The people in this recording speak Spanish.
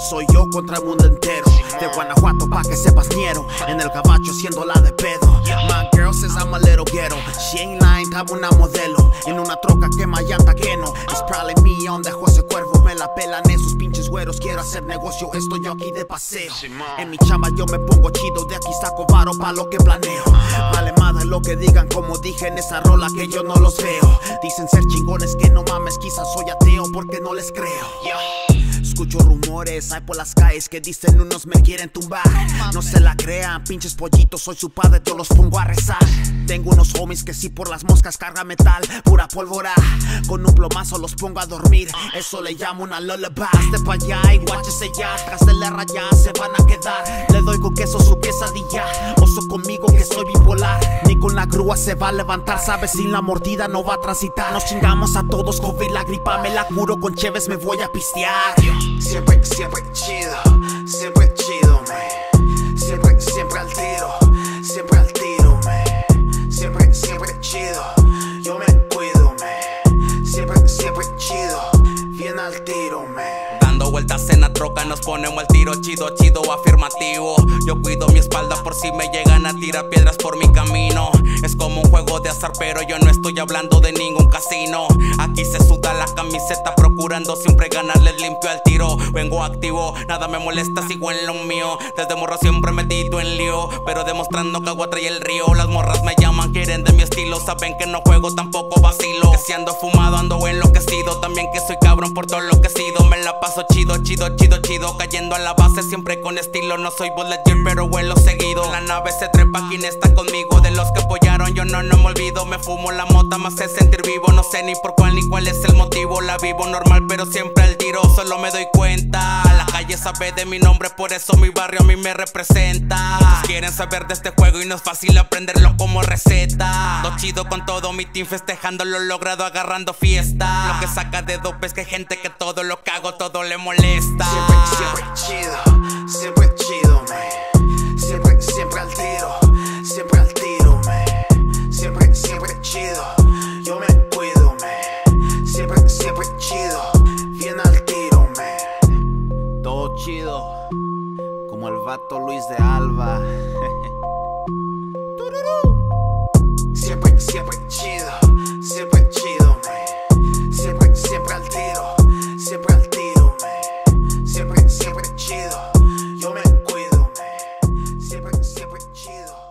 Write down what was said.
soy yo contra el mundo entero. De Guanajuato pa' que sepas ñero, en el gabacho haciéndola de pedo. My girl says I'm a little ghetto, she ain't lying, estaba una modelo en una troca quema llanta que no. It's probably me on de José Cuervo, me la pelan esos pinches güeros. Quiero hacer negocio, estoy yo aquí de paseo. En mi chamba yo me pongo chido, de aquí saco varo pa' lo que planeo. Vale madre lo que digan, como dije en esa rola que yo no los veo. Dicen ser chingones, que no mames, quizás soy ateo porque no les creo. Escucho rumores, hay por las calles que dicen unos me quieren tumbar. No se la crean, pinches pollitos, soy su padre, yo los pongo a rezar. Tengo unos homies que si por las moscas carga metal, pura pólvora. Con un plomazo los pongo a dormir, eso le llamo una lullaby. Hazte pa' allá y guáchese ya, tras de la raya se van a quedar. Le doy con queso su quesadilla, oso conmigo que soy bipolar. Ni con la grúa se va a levantar, sabes, sin la mordida no va a transitar. Nos chingamos a todos, COVID, la gripa me la curo, con cheves me voy a pistear. Siempre chido, man. Siempre al tiro, man. Siempre chido, yo me cuido, man. Siempre chido, bien al tiro, man. Dando vueltas en la troca nos ponemos al tiro, chido, afirmativo. Yo cuido mi espalda por si me llegan a tirar piedras por mi camino. Es como un juego de azar, pero yo no estoy hablando de ningún casino. Aquí se suda la camiseta, procurando siempre ganarle limpio al tiro. Vengo activo, nada me molesta, sigo en lo mío. Desde morro siempre metido en lío, pero demostrando que agua trae el río. Las morras me llaman, quieren de mi estilo, saben que no juego, tampoco vacilo. Que si ando fumado, ando enloquecido, también que soy cabrón por todo lo que he sido. Me la paso chido, cayendo a la base siempre con estilo. No soy Buzz Lightyear, pero vuelo seguido. La nave se trepa, quien está conmigo. De los que apoyaron yo no me olvido. Me fumo la mota, me hace sentir vivo. No sé ni por cuál ni cuál es el motivo. La vivo normal, pero siempre al tiro, solo me doy cuenta. La calle sabe de mi nombre, por eso mi barrio a mí me representa. Muchos quieren saber de este juego y no es fácil aprenderlo como receta. Lo chido con todo mi team, festejando lo logrado, agarrando fiesta. Lo que saca de dope es que hay gente que todo lo que hago, todo le molesta. Siempre chido, man. Siempre al tiro, man. Siempre chido, yo me cuido, man. Siempre chido, bien al tiro, man. Todo chido, como el vato Luis de Alba. Siempre chido, man. Siempre al tiro, man. Siempre chido, yo me cuido, man. Siempre chido.